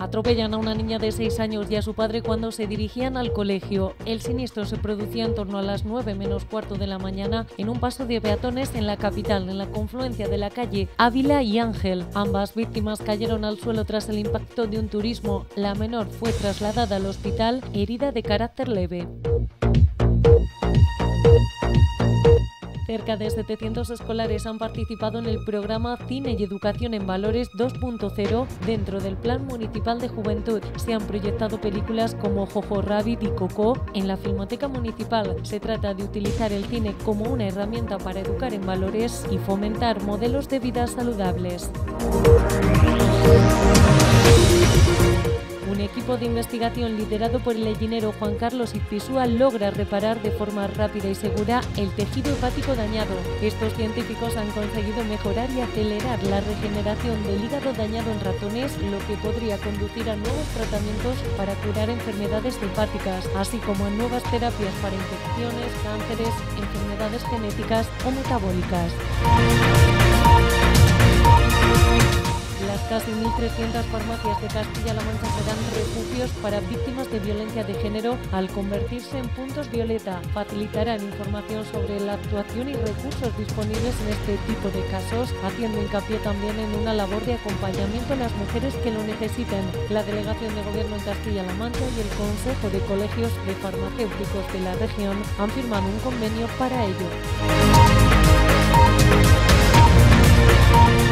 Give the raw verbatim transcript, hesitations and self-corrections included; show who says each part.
Speaker 1: Atropellan a una niña de seis años y a su padre cuando se dirigían al colegio. El siniestro se producía en torno a las nueve menos cuarto de la mañana en un paso de peatones en la capital, en la confluencia de la calle Ávila y Ángel. Ambas víctimas cayeron al suelo tras el impacto de un turismo. La menor fue trasladada al hospital herida de carácter leve. Cerca de setecientos escolares han participado en el programa Cine y Educación en Valores dos punto cero dentro del Plan Municipal de Juventud. Se han proyectado películas como Jojo Rabbit y Coco en la Filmoteca Municipal. Se trata de utilizar el cine como una herramienta para educar en valores y fomentar modelos de vida saludables. Un equipo de investigación liderado por el gallinero Juan Carlos Izpisúa logra reparar de forma rápida y segura el tejido hepático dañado. Estos científicos han conseguido mejorar y acelerar la regeneración del hígado dañado en ratones, lo que podría conducir a nuevos tratamientos para curar enfermedades hepáticas, así como a nuevas terapias para infecciones, cánceres, enfermedades genéticas o metabólicas. Las casi mil trescientas farmacias de Castilla-La Mancha serán refugios para víctimas de violencia de género al convertirse en puntos violeta. Facilitarán información sobre la actuación y recursos disponibles en este tipo de casos, haciendo hincapié también en una labor de acompañamiento a las mujeres que lo necesiten. La Delegación de Gobierno en Castilla-La Mancha y el Consejo de Colegios de Farmacéuticos de la región han firmado un convenio para ello.